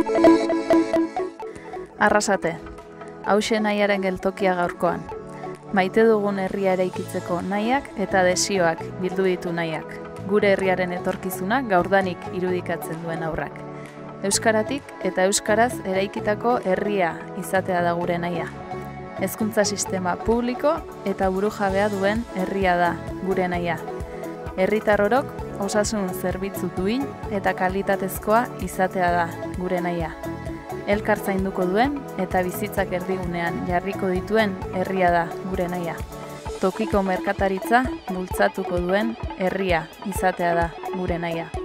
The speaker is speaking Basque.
Arrasate, hauxe nahiaren geltokia gaurkoan. Maite dugun herria eraikitzeko nahiak eta desioak bildu ditu nahiak. Gure herriaren etorkizuna gaurdanik irudikatzen duen aurrak. Euskaratik eta euskaraz eraikitako herria izatea da gure nahia. Hezkuntza sistema publiko eta burujabea duen herria da gure nahia. Herritar orok osasun zerbitzu duin eta kalitatezkoa izatea da gure nahia. Elkar zainduko duen eta bizitzak erdigunean jarriko dituen herria da gure nahia. Tokiko merkataritza bultzatuko duen herria izatea da gure nahia.